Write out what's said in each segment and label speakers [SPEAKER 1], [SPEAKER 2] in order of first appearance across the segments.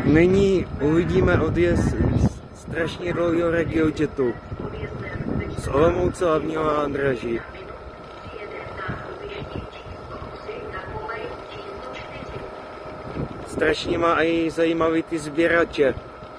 [SPEAKER 1] Nyní uvidíme odjezd strašně dlouhého RegioJetu z Olomouce hlavního nádraží. Strašně má i zajímavý ty sběrače.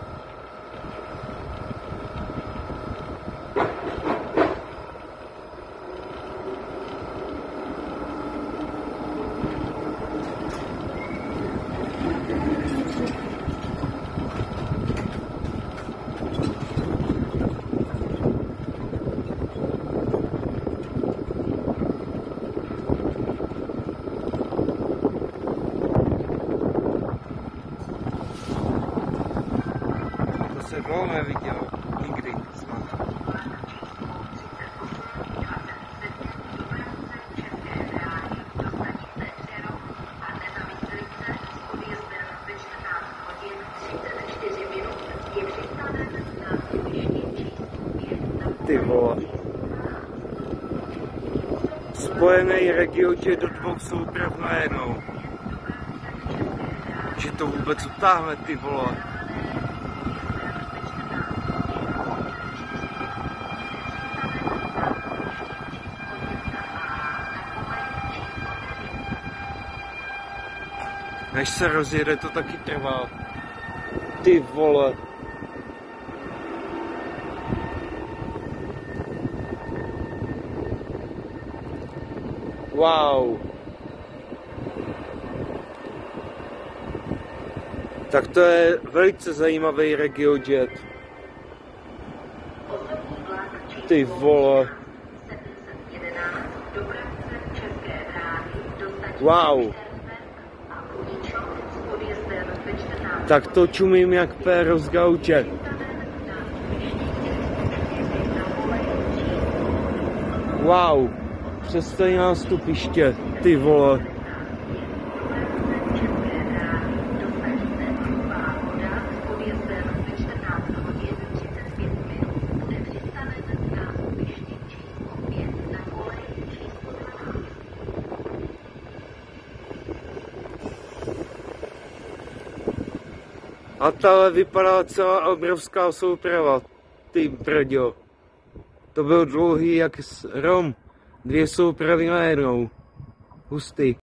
[SPEAKER 1] To se dlouho neviděl, nikdy snad. Ty vole. Spojený RegioJet do dvou souprav najednou. Že to vůbec utáhne, ty vole. Než se rozjede, to taky trvá. Ty vole. Wow. Tak to je velice zajímavý RegioJet. Ty vole. Wow. Tak to čumím jak péro z gauče. Wow. Přestaň nástupiště, ty vole. A tahle vypadá celá obrovská souprava, ty brďo. To byl dlouhý jak Rom, 2 soupravy najednou. Hustý.